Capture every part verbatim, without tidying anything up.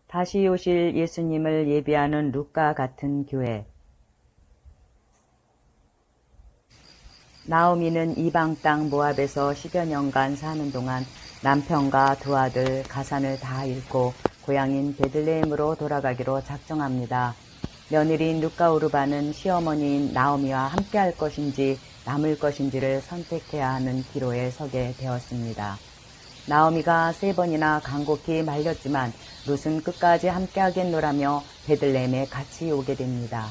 다시 오실 예수님을 예비하는 룻과 같은 교회. 나오미는 이방 땅 모압에서 십여 년간 사는 동안 남편과 두 아들 가산을 다 잃고 고향인 베들레헴으로 돌아가기로 작정합니다. 며느리인 룻과 오르바는 시어머니인 나오미와 함께할 것인지 남을 것인지를 선택해야 하는 기로에 서게 되었습니다. 나오미가 세 번이나 간곡히 말렸지만 룻은 끝까지 함께하겠노라며 베들레헴에 같이 오게 됩니다.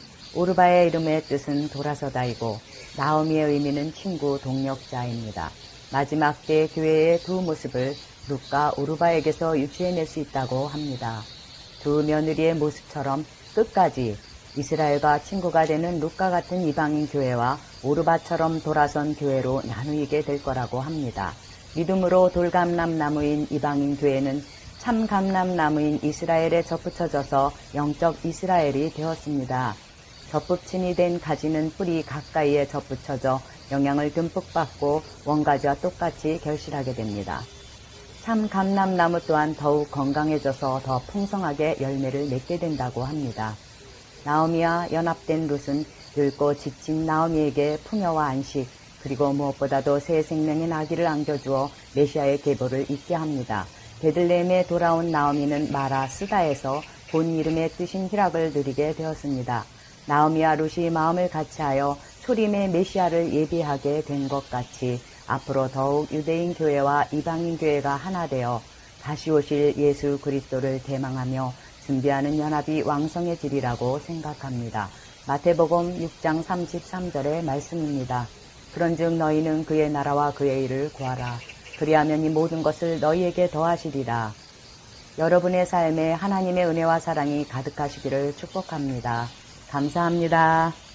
오르바의 이름의 뜻은 돌아서다이고 나오미의 의미는 친구, 동력자입니다. 마지막 때 교회의 두 모습을 룻과 오르바에게서 유추해낼 수 있다고 합니다. 두 며느리의 모습처럼 끝까지 이스라엘과 친구가 되는 룻과 같은 이방인 교회와 오르바처럼 돌아선 교회로 나누이게 될 거라고 합니다. 믿음으로 돌감람나무인 이방인 교회는 참 감람나무인 이스라엘에 접붙여져서 영적 이스라엘이 되었습니다. 접붙임이 된 가지는 뿌리 가까이에 접붙여져 영양을 듬뿍 받고 원가지와 똑같이 결실하게 됩니다. 참 감람나무 또한 더욱 건강해져서 더 풍성하게 열매를 맺게 된다고 합니다. 나오미와 연합된 룻은 늙고 지친 나오미에게 풍요와 안식, 그리고 무엇보다도 새 생명의 나귀를 안겨주어 메시아의 계보를 잇게 합니다. 베들레헴에 돌아온 나오미는 마라 스다에서 본 이름의 뜻인 희락을 누리게 되었습니다. 나오미와 룻이 마음을 같이하여 초림의 메시아를 예비하게 된 것 같이 앞으로 더욱 유대인 교회와 이방인 교회가 하나 되어 다시 오실 예수 그리스도를 대망하며 준비하는 연합이 왕성해지리라고 생각합니다. 마태복음 육 장 삼십삼 절의 말씀입니다. 그런즉 너희는 그의 나라와 그의 일을 구하라. 그리하면 이 모든 것을 너희에게 더하시리라. 여러분의 삶에 하나님의 은혜와 사랑이 가득하시기를 축복합니다. 감사합니다.